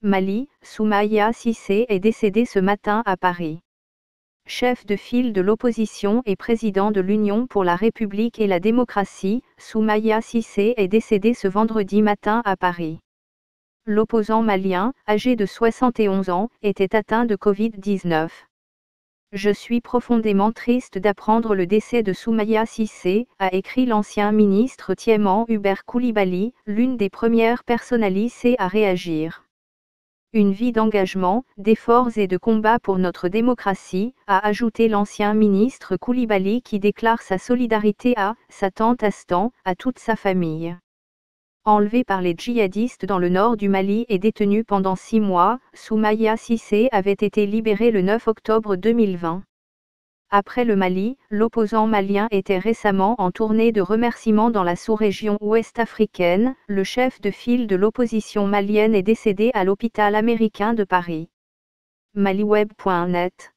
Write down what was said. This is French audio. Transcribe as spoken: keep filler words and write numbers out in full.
Mali, Soumaïa Cissé est décédée ce matin à Paris. Chef de file de l'opposition et président de l'Union pour la République et la démocratie, Soumaïa Cissé est décédée ce vendredi matin à Paris. L'opposant malien, âgé de soixante et onze ans, était atteint de Covid dix-neuf. Je suis profondément triste d'apprendre le décès de Soumaïa Cissé, a écrit l'ancien ministre Thiéman Hubert Coulibaly, l'une des premières personnalités à réagir. Une vie d'engagement, d'efforts et de combat pour notre démocratie, a ajouté l'ancien ministre Coulibaly qui déclare sa solidarité à sa tante Astan, à toute sa famille. Enlevé par les djihadistes dans le nord du Mali et détenu pendant six mois, Soumaïa Cissé avait été libéré le neuf octobre deux mille vingt. Après le Mali, l'opposant malien était récemment en tournée de remerciements dans la sous-région ouest-africaine. Le chef de file de l'opposition malienne est décédé à l'hôpital américain de Paris. Maliweb point net